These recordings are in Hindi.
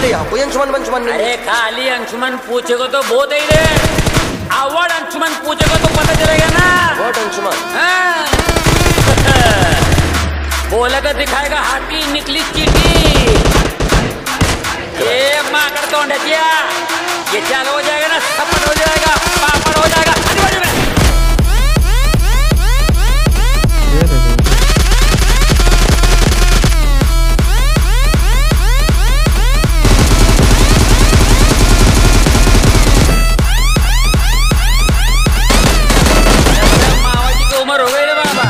अरे यहाँ कोई अंशुमन वंशुमन नहीं। अरे खाली अंशुमन पूछेगा तो बहुत ही रे, अवार्ड अंशुमन पूछेगा तो पता चलेगा ना। अवार्ड अंशुमन बोलेगा दिखाएगा हाथी निकली चीटी। ये माँ कर तो अंडा ये चालू हो जाएगा ना, थप्पड़ हो जाएगा, पापड़ हो जाएगा। मावा जी की उम्र हो गई रे बाबा।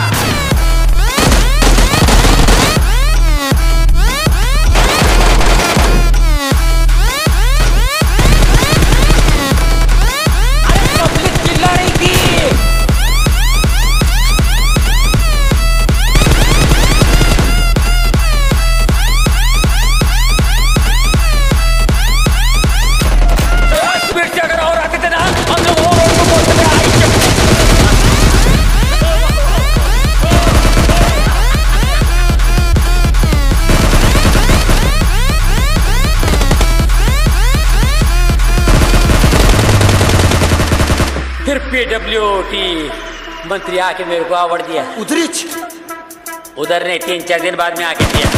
फिर PWT मंत्री आके मेरे को अवार्ड दिया। उधरिच उधर नहीं, 3-4 दिन बाद में आके दिया।